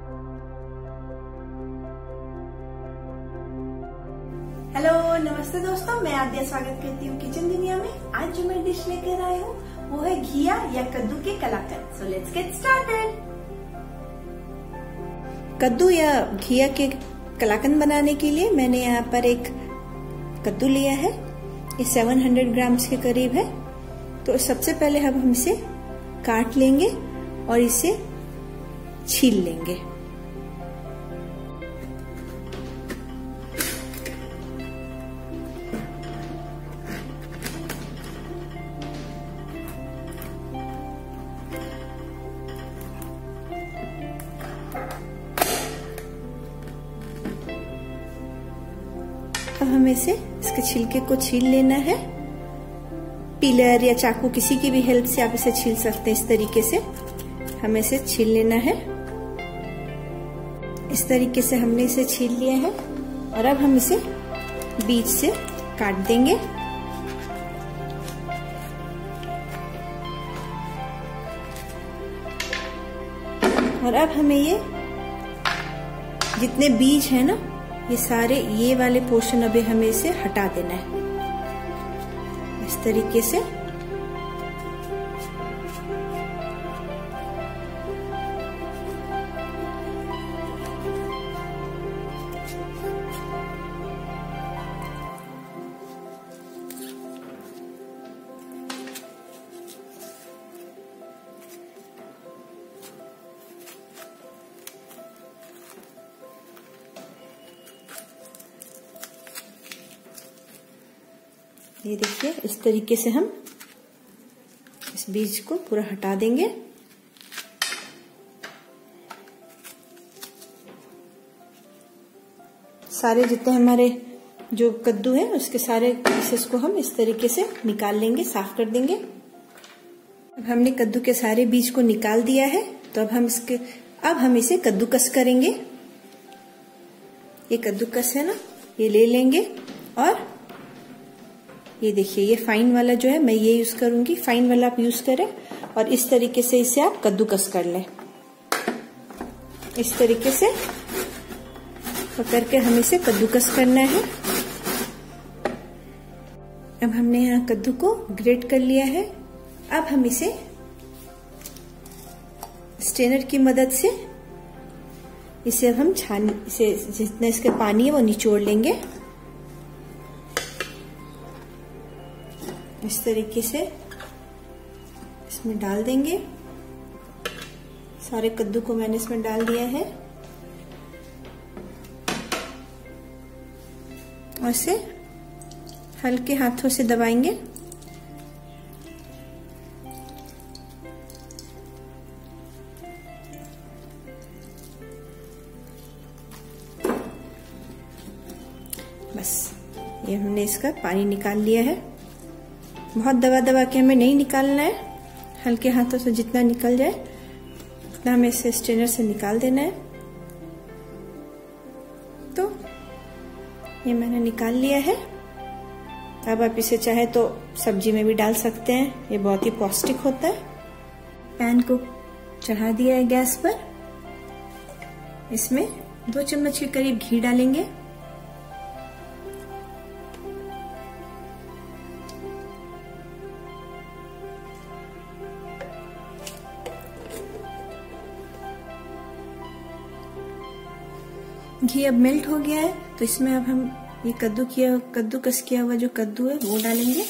Hello नमस्ते दोस्तों, मैं आद्या स्वागत करती हूँ किचन दुनिया में। आज जो मैं डिश लेकर आई हूँ वो है घिया या कद्दू के kalakand. So let's get started. कद्दू या घिया के कलाकंद बनाने के लिए मैंने यहाँ पर एक कद्दू लिया है। ये 700 ग्राम्स के करीब है। तो सबसे पहले हम इसे काट लेंगे और इसे छील लेंगे। अब हमें इसके छिलके को छील लेना है। पीलर या चाकू किसी की भी हेल्प से आप इसे छील सकते हैं। इस तरीके से हमें इसे छील लेना है। इस तरीके से हमने इसे छील लिया है और अब हम इसे बीच से काट देंगे। और अब हमें ये जितने बीज है ना, ये सारे ये वाले पोर्शन अभी हमें इसे हटा देना है इस तरीके से। ये देखिए, इस तरीके से हम इस बीज को पूरा हटा देंगे। सारे जितने हमारे जो कद्दू है उसके सारे पीसेस को हम इस तरीके से निकाल लेंगे, साफ कर देंगे। अब हमने कद्दू के सारे बीज को निकाल दिया है। तो अब हम इसे कद्दूकस करेंगे। ये कद्दूकस है ना, ये ले लेंगे और ये देखिए, ये फाइन वाला जो है मैं ये यूज करूंगी। फाइन वाला आप यूज करें और इस तरीके से इसे आप कद्दूकस कर लें। इस तरीके से पकड़ के हमें इसे कद्दूकस करना है। अब हमने यहाँ कद्दू को ग्रेट कर लिया है। अब हम इसे स्ट्रेनर की मदद से इसे अब हम इसे जितना इसका पानी है वो निचोड़ लेंगे। इस तरीके से इसमें डाल देंगे। सारे कद्दू को मैंने इसमें डाल दिया है और इसे हल्के हाथों से दबाएंगे। बस, ये हमने इसका पानी निकाल लिया है। बहुत दबा के हमें नहीं निकालना है। हल्के हाथों से जितना निकल जाए उतना हमें इसे स्ट्रेनर से निकाल देना है। तो ये मैंने निकाल लिया है। अब आप इसे चाहे तो सब्जी में भी डाल सकते हैं। ये बहुत ही पौष्टिक होता है। पैन को चढ़ा दिया है गैस पर। इसमें 2 चम्मच के करीब घी डालेंगे। घी अब मेल्ट हो गया है। तो इसमें अब हम ये कद्दूकस किया हुआ जो कद्दू है वो डालेंगे।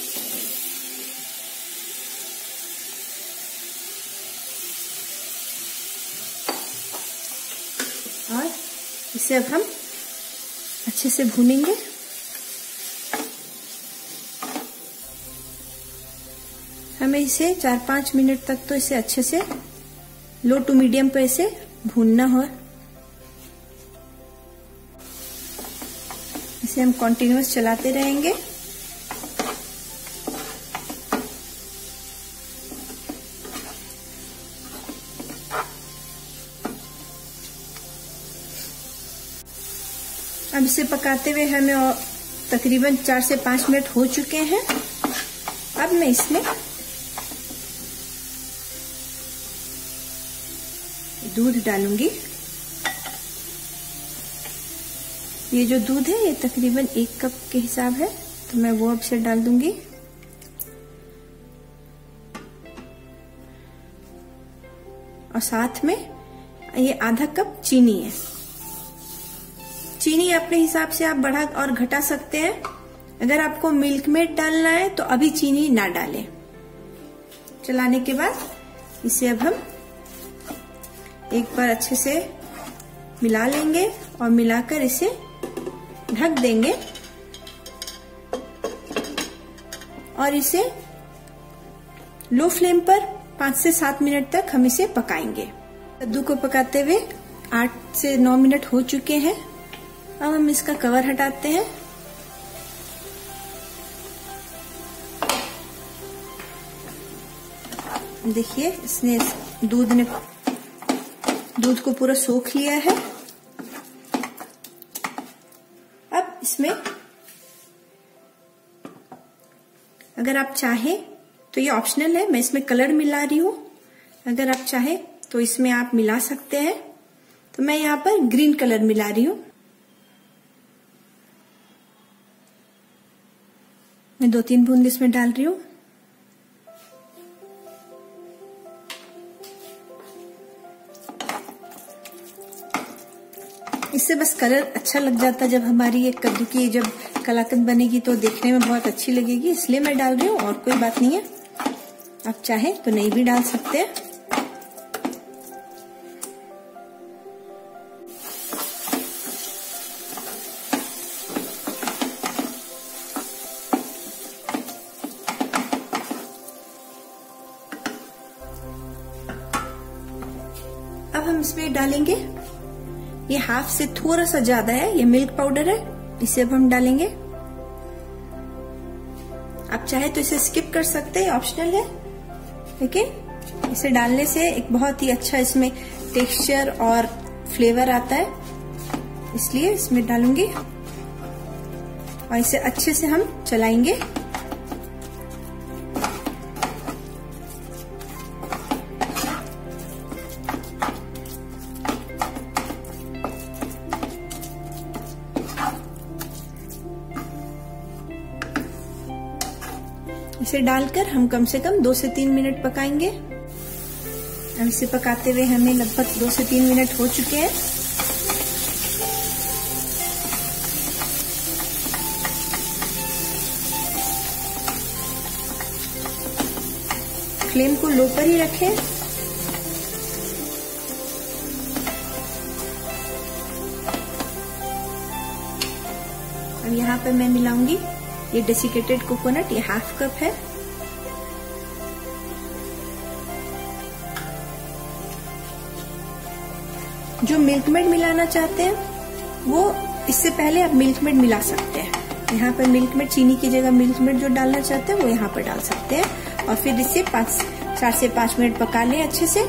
और इसे अब हम अच्छे से भूनेंगे। हमें इसे 4-5 मिनट तक तो इसे अच्छे से लो टू मीडियम पे इसे भूनना हो। इसे हम कंटिन्यूअस चलाते रहेंगे। अब इसे पकाते हुए हमें तकरीबन 4 से 5 मिनट हो चुके हैं। अब मैं इसमें दूध डालूंगी। ये जो दूध है ये तकरीबन 1 कप के हिसाब है, तो मैं वो अब से डाल दूंगी। और साथ में ये आधा कप चीनी है। चीनी अपने हिसाब से आप बढ़ा और घटा सकते हैं। अगर आपको मिल्क मेड डालना है तो अभी चीनी ना डालें। चलाने के बाद इसे अब हम एक बार अच्छे से मिला लेंगे और मिलाकर इसे ढक देंगे और इसे लो फ्लेम पर 5 से 7 मिनट तक हम इसे पकाएंगे। कद्दू को पकाते हुए 8 से 9 मिनट हो चुके हैं। अब हम इसका कवर हटाते हैं। देखिए इसने दूध को पूरा सोख लिया है। अब इसमें अगर आप चाहें तो ये ऑप्शनल है, मैं इसमें कलर मिला रही हूं। अगर आप चाहें तो इसमें आप मिला सकते हैं, तो मैं यहाँ पर ग्रीन कलर मिला रही हूं। मैं 2-3 बूंद इसमें डाल रही हूं। इससे बस कलर अच्छा लग जाता है। जब हमारी ये कद्दू की जब कलाकंद बनेगी तो देखने में बहुत अच्छी लगेगी, इसलिए मैं डाल रही हूँ, और कोई बात नहीं है। आप चाहे तो नहीं भी डाल सकते हैं। अब हम इसमें डालेंगे, ये हाफ से थोड़ा सा ज्यादा है, ये मिल्क पाउडर है, इसे अब हम डालेंगे। आप चाहे तो इसे स्किप कर सकते हैं, ऑप्शनल है, लेकिन इसे डालने से एक बहुत ही अच्छा इसमें टेक्सचर और फ्लेवर आता है, इसलिए इसमें डालूंगी और इसे अच्छे से हम चलाएंगे। इसे डालकर हम कम से कम 2 से 3 मिनट पकाएंगे। अब इसे पकाते हुए हमें लगभग 2 से 3 मिनट हो चुके हैं। फ्लेम को लो पर ही रखें। अब यहाँ पर मैं मिलाऊंगी ये डेसिकेटेड कोकोनट, ये हाफ कप है। जो मिल्क मेड मिलाना चाहते हैं वो इससे पहले आप मिल्क मेड मिला सकते हैं। यहाँ पर मिल्क मेड, चीनी की जगह मिल्क मेड जो डालना चाहते हैं वो यहाँ पर डाल सकते हैं और फिर इसे 4 से 5 मिनट पका लें अच्छे से।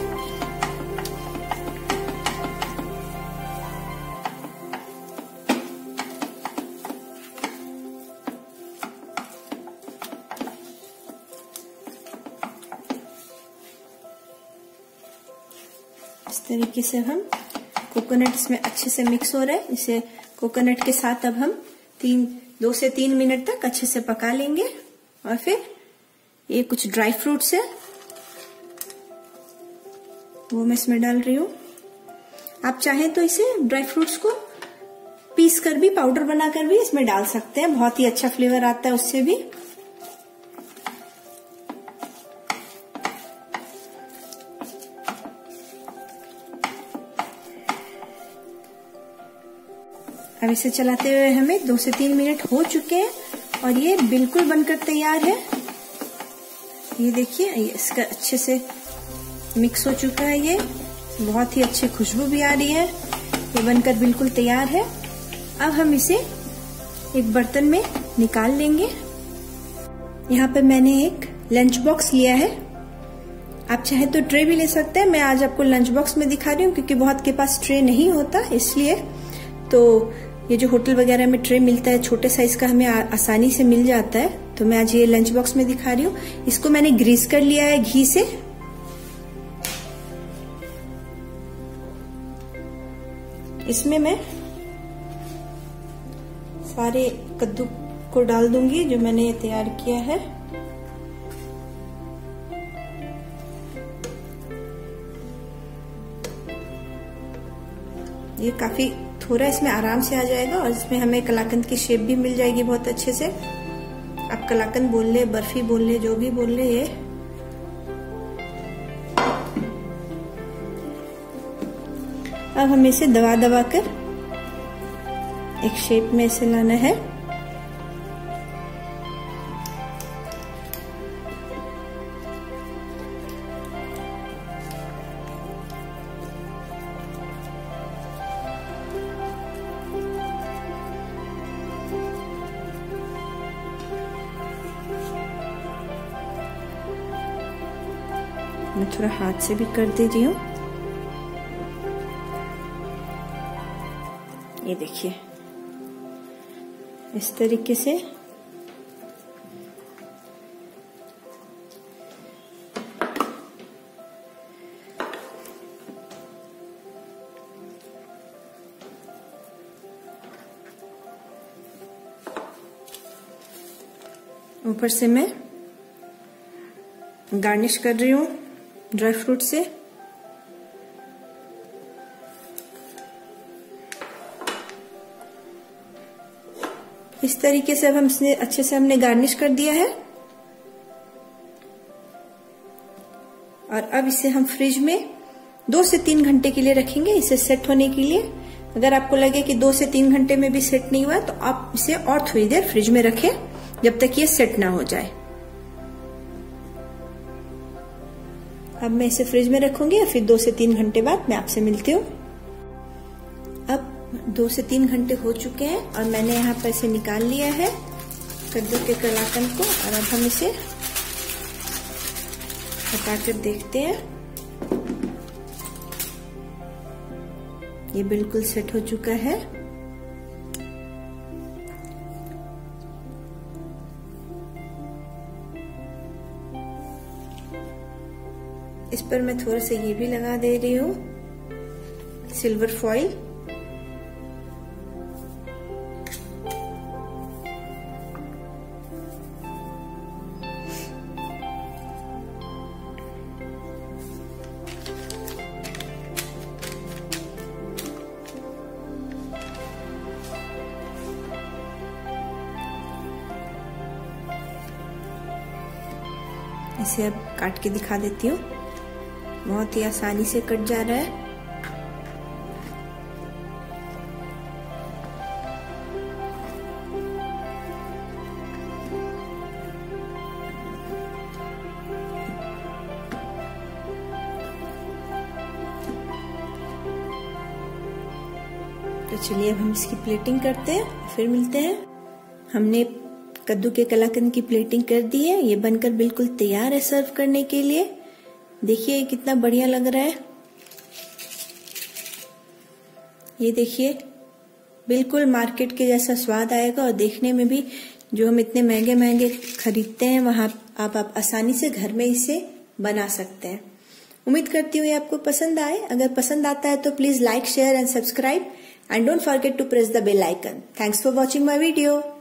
इस तरीके से हम कोकोनट इसमें अच्छे से मिक्स हो रहा है। इसे कोकोनट के साथ अब हम 2 से 3 मिनट तक अच्छे से पका लेंगे। और फिर ये कुछ ड्राई फ्रूट्स है वो मैं इसमें डाल रही हूँ। आप चाहें तो इसे ड्राई फ्रूट्स को पीस कर भी, पाउडर बनाकर भी इसमें डाल सकते हैं, बहुत ही अच्छा फ्लेवर आता है उससे भी। अब इसे चलाते हुए हमें 2 से 3 मिनट हो चुके हैं और ये बिल्कुल बनकर तैयार है। ये देखिए, ये इसका अच्छे से मिक्स हो चुका है। ये बहुत ही अच्छी खुशबू भी आ रही है। ये बनकर बिल्कुल तैयार है। अब हम इसे एक बर्तन में निकाल लेंगे। यहाँ पर मैंने एक लंच बॉक्स लिया है। आप चाहे तो ट्रे भी ले सकते हैं। मैं आज आपको लंच बॉक्स में दिखा रही हूँ क्योंकि बहुत के पास ट्रे नहीं होता, इसलिए। तो ये जो होटल वगैरह में ट्रे मिलता है छोटे साइज का, हमें आसानी से मिल जाता है, तो मैं आज ये लंच बॉक्स में दिखा रही हूँ। इसको मैंने ग्रीस कर लिया है घी से। इसमें मैं सारे कद्दू को डाल दूंगी जो मैंने तैयार किया है। ये काफी थोड़ा इसमें आराम से आ जाएगा और इसमें हमें कलाकंद की शेप भी मिल जाएगी बहुत अच्छे से। आप कलाकंद बोल ले, बर्फी बोल ले, जो भी बोल ले। ये अब हमें इसे दबा दबा कर एक शेप में इसे लाना है। मैं थोड़ा हाथ से भी कर दे रही हूँ। ये देखिए इस तरीके से ऊपर से मैं गार्निश कर रही हूँ ड्राई फ्रूट से। इस तरीके से अब हम इसने अच्छे से हमने गार्निश कर दिया है और अब इसे हम फ्रिज में 2 से 3 घंटे के लिए रखेंगे इसे सेट होने के लिए। अगर आपको लगे कि 2 से 3 घंटे में भी सेट नहीं हुआ तो आप इसे और थोड़ी देर फ्रिज में रखें जब तक ये सेट ना हो जाए। अब मैं इसे फ्रिज में रखूंगी और फिर 2 से 3 घंटे बाद मैं आपसे मिलती हूँ। अब 2 से 3 घंटे हो चुके हैं और मैंने यहाँ पर इसे निकाल लिया है कद्दू के कलाकंद को और अब हम इसे हटाकर देखते हैं। ये बिल्कुल सेट हो चुका है। इस पर मैं थोड़ा सा ये भी लगा दे रही हूँ सिल्वर फॉइल। इसे अब काट के दिखा देती हूँ। बहुत ही आसानी से कट जा रहा है। तो चलिए अब हम इसकी प्लेटिंग करते हैं फिर मिलते हैं। हमने कद्दू के कलाकंद की प्लेटिंग कर दी है। ये बनकर बिल्कुल तैयार है सर्व करने के लिए। देखिए कितना बढ़िया लग रहा है। ये देखिए बिल्कुल मार्केट के जैसा स्वाद आएगा और देखने में भी जो हम इतने महंगे महंगे खरीदते हैं वहां आप आसानी से घर में इसे बना सकते हैं। उम्मीद करती हूँ ये आपको पसंद आए। अगर पसंद आता है तो please like, share and subscribe and don't forget to press the bell icon. Thanks for watching my video.